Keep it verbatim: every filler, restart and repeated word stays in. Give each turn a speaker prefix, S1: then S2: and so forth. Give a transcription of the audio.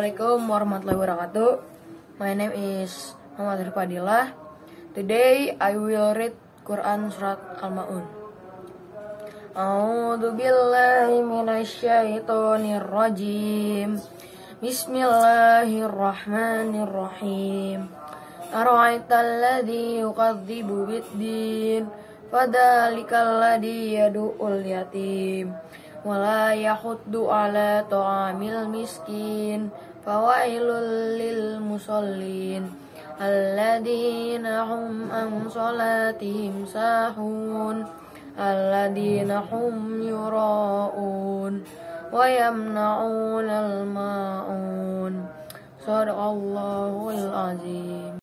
S1: Assalamualaikum warahmatullahi wabarakatuh. My name is Muhammad Rifadillah. Today I will read Quran Surat Al-Ma'un. A'udzu billahi minasyaitonir rajim. Bismillahirrahmanirrahim. Ara'aital ladzi yukadzibu biddin, fadzalikal ladzi yad'ul yatim wala yahuddu ala ta'amil miskin, fawailul lil musallin alladzina hum an salatihim sahun alladzina hum yura'un wa yamna'unal ma'un. Shadaqallahul azim.